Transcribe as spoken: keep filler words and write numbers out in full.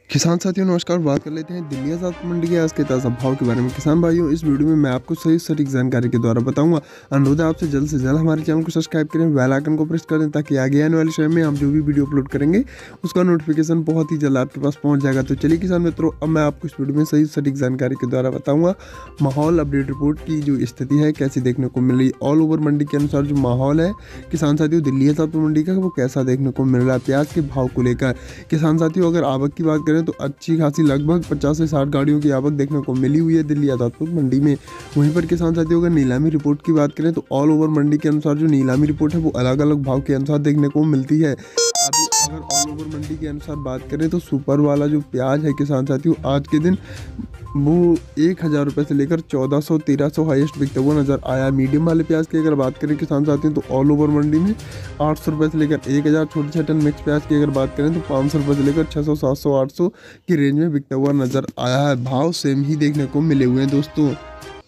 किसान साथियों नमस्कार। बात कर लेते हैं दिल्ली आज़ाद मंडी के आज के ताज़ा भाव के बारे में। किसान भाइयों, इस वीडियो में मैं आपको सही सटीक जानकारी के द्वारा बताऊंगा। अनुरोध है आपसे जल्द से जल्द हमारे चैनल को सब्सक्राइब करें, बेल आइकन को प्रेस कर दें ताकि आगे आने वाले समय में हम जो भी वीडियो अपलोड करेंगे उसका नोटिफिकेशन बहुत ही जल्द आपके पास पहुँच जाएगा। तो चलिए किसान मित्रों, अब मैं आपको इस वीडियो में सही सटीक जानकारी के द्वारा बताऊँगा माहौल अपडेट रिपोर्ट की जो स्थिति है कैसी देखने को मिल रही। ऑल ओवर मंडी के अनुसार जो माहौल है किसान साथियों दिल्ली आज़ाद मंडी का वो कैसा देखने को मिल रहा है प्याज के भाव को लेकर। किसान साथियों, अगर आवक की बात करें तो अच्छी खासी लगभग पचास से साठ गाड़ियों की आवक देखने को मिली हुई है दिल्ली आज़ादपुर मंडी में। वहीं पर किसान साथियों, अगर नीलामी रिपोर्ट की बात करें तो ऑल ओवर मंडी के अनुसार जो नीलामी रिपोर्ट है वो अलग अलग भाव के अनुसार देखने को मिलती है। अभी अगर ऑल ओवर मंडी के अनुसार बात करें तो सुपर वाला जो प्याज है किसान साथियों आज के दिन वो एक हज़ार रुपये से लेकर चौदह सौ तेरह सौ हाइस्ट बिकता हुआ नज़र आया। मीडियम वाले प्याज की अगर बात करें किसान साथियों तो ऑल ओवर मंडी में आठ सौ रुपये से लेकर एक हज़ार, छोटे छोटे टन मिक्स प्याज की अगर बात करें तो पाँच सौ रुपये से लेकर छः सौ सात सौ आठ सौ की रेंज में बिकता हुआ नज़र आया है। भाव सेम ही देखने को मिले हुए हैं दोस्तों।